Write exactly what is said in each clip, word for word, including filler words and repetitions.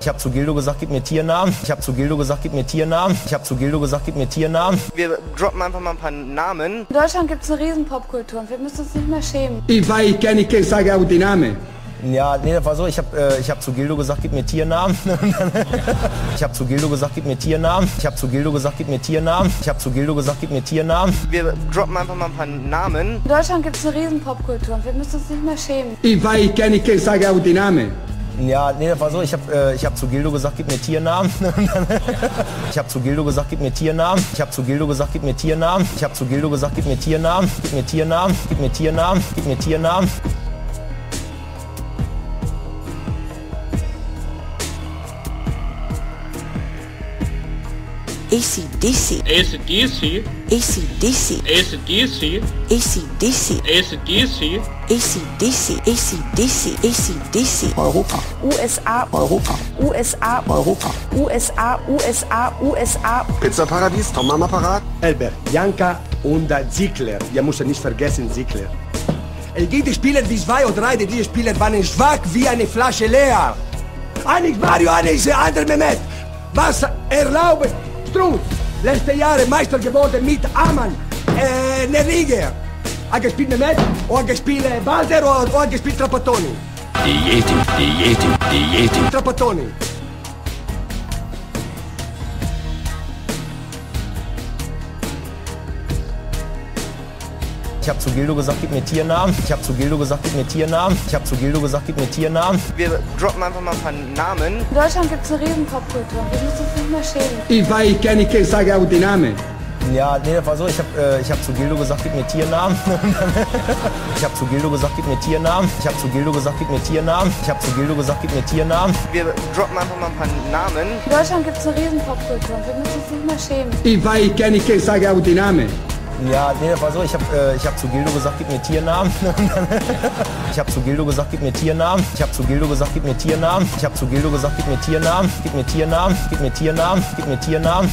Ich habe zu Gildo gesagt, gib mir Tiernamen. Ich habe zu Gildo gesagt, gib mir Tiernamen. Ich habe zu Gildo gesagt, gib mir Tiernamen. Wir droppen einfach mal ein paar Namen. In Deutschland gibt es eine riesen Popkultur und wir müssen uns nicht mehr schämen. E vai, quer que saga o Name? Ja, nee, das war so, ich habe äh, ich hab zu Gildo gesagt, gib mir Tiernamen. Ich habe zu Gildo gesagt, gib mir Tiernamen. Ich habe zu Gildo gesagt, gib mir Tiernamen. Ich habe zu Gildo gesagt, gib mir Tiernamen. Wir droppen einfach mal ein paar Namen. In Deutschland gibt es eine riesen Popkultur und wir müssen uns nicht mehr schämen. E vai, quer que saga o Name? Ja, nee, das war so, ich habe äh, ich hab zu Gildo gesagt, gib mir Tiernamen. Ich habe zu Gildo gesagt, gib mir Tiernamen. Ich habe zu Gildo gesagt, gib mir Tiernamen. Ich habe zu Gildo gesagt, gib mir Tiernamen. Gib mir Tiernamen. Gib mir Tiernamen. Gib mir Tiernamen. A C D C, A C D C, A C D C, A C D C, A C D C, A C D C, A C D C, A C D C, A C D C, Europa, U S A, Europa, U S A, Europa, U S A, U S A, U S A. Pizzaparadies, Tom Mama parat. Albert, Janka und Ziegler. Wir müssen nicht vergessen Ziegler. Es gibt Spieler wie zwei oder drei, die Spieler waren schwach wie eine Flasche leer. Einig Mario, einig der andere Mehmet. Was erlauben? Strunz, letzte Jahre Meister geworden mit Amann, äh, Nerliger. Ha gespielt Mehmet, o ha gespielt Balder, o ha gespielt Trapattoni. Dieti, Dieti, Dieti. Trapattoni. Ich habe zu Gildo gesagt, gib mir Tiernamen. Ich habe zu Gildo gesagt, gib mir Tiernamen. Ich habe zu Gildo gesagt, gib mir Tiernamen. Wir droppen einfach mal ein paar Namen. In Deutschland gibt es eine riesen Popkultur und wir müssen uns nicht mehr schämen. E vai, quer que saga o Name? Ja, nee, das war so, ich habe äh, ich hab zu Gildo gesagt, gib mir Tiernamen. Ich habe zu Gildo gesagt, gib mir Tiernamen. Ich habe zu Gildo gesagt, gib mir Tiernamen. Ich habe zu Gildo gesagt, gib mir Tiernamen. Wir droppen einfach mal ein paar Namen. In Deutschland gibt es eine riesen Popkultur und wir müssen uns nicht mehr schämen. E vai, quer que saga o Name? Ja, nee, das war so, ich habe äh, ich hab zu Gildo gesagt, gib mir Tiernamen. Ich habe zu Gildo gesagt, gib mir Tiernamen. Ich habe zu Gildo gesagt, gib mir Tiernamen. Ich habe zu Gildo gesagt, gib mir Tiernamen. Gib mir Tiernamen. Gib mir Tiernamen. Gib mir Tiernamen.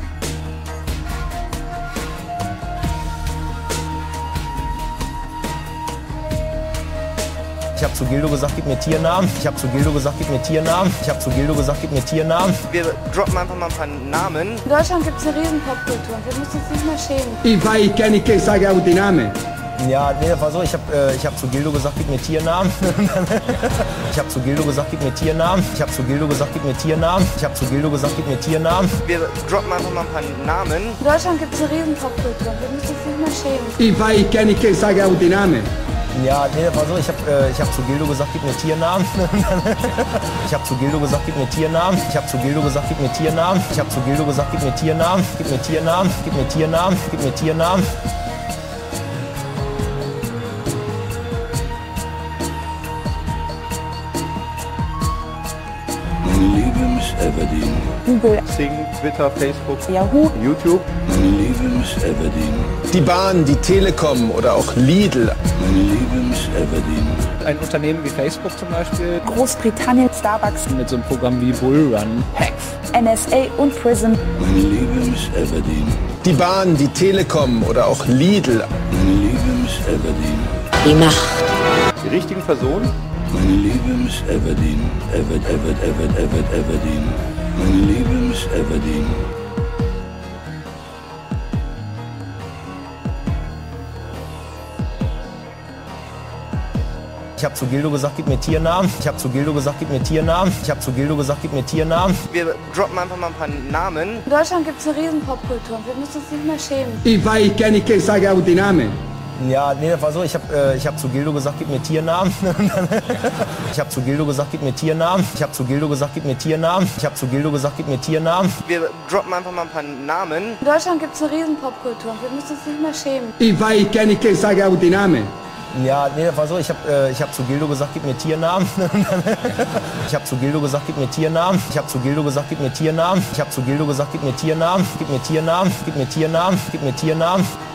Ich habe zu Gildo gesagt, gib mir Tiernamen. Ich habe zu Gildo gesagt, gib mir Tiernamen. Ich habe zu Gildo gesagt, gib mir Tiernamen. Wir droppen einfach mal ein paar Namen. In Deutschland gibt es eine riesen Popkultur und wir müssen uns nicht mehr schämen. E vai, quer que saga o Name? Ja, nee, das war so, ich habe äh, ich hab zu Gildo gesagt, gib mir Tiernamen. Ich habe zu Gildo gesagt, gib mir Tiernamen. Ich habe zu Gildo gesagt, gib mir Tiernamen. Ich habe zu Gildo gesagt, gib mir Tiernamen. Wir droppen einfach mal ein paar Namen. In Deutschland gibt es eine riesen Popkultur und wir müssen uns nicht mehr schämen. E vai, quer que saga o Name? Ja, nee, das war so, ich habe äh, ich hab zu Gildo gesagt, gib mir Tiernamen. Ich habe zu Gildo gesagt, gib mir Tiernamen. Ich habe zu Gildo gesagt, gib mir Tiernamen. Ich habe zu Gildo gesagt, gib mir Tiernamen. Gib mir Tiernamen. Gib mir Tiernamen. Gib mir Tiernamen. Meine liebe Miss Everdeen. Google, Sing, Twitter, Facebook, Yahoo, YouTube. Meine liebe Miss Everdeen. Die Bahn, die Telekom oder auch Lidl. Meine liebe Miss Everdeen. Ein Unternehmen wie Facebook zum Beispiel. Großbritannien, Starbucks, Mit so einem Programm wie Bullrun, Hacks. N S A und Prism. Meine liebe Miss Everdeen. Die Bahn, die Telekom oder auch Lidl. Meine liebe Miss Everdeen. die Nacht, Die richtigen Personen? Meine liebe Miss Everdeen. Everd, Everd, Everd, Everd, Everdeen. Meine liebe Miss Everdeen. Ich habe zu Gildo gesagt, gib mir Tiernamen. Ich habe zu Gildo gesagt, gib mir Tiernamen. Ich habe zu Gildo gesagt, gib mir Tiernamen. Wir droppen einfach mal ein paar Namen. In Deutschland gibt es eine riesen Popkultur und wir müssen uns nicht mehr schämen. E vai, quer que saga o Name? Ja, nee, das war so, ich habe äh, ich hab zu Gildo gesagt, gib mir Tiernamen. Ich habe zu Gildo gesagt, gib mir Tiernamen. Ich habe zu Gildo gesagt, gib mir Tiernamen. Ich habe zu Gildo gesagt, gib mir Tiernamen. Wir droppen einfach mal ein paar Namen. In Deutschland gibt es eine riesen Popkultur und wir müssen uns nicht mehr schämen. E vai, quer que saga o Name? Ja, nee, das war so, ich habe äh, ich hab zu Gildo gesagt, gib mir Tiernamen. Ich habe zu Gildo gesagt, gib mir Tiernamen. Ich habe zu Gildo gesagt, gib mir Tiernamen. Ich habe zu Gildo gesagt, gib mir Tiernamen. Gib mir Tiernamen. Gib mir Tiernamen. Gib mir Tiernamen.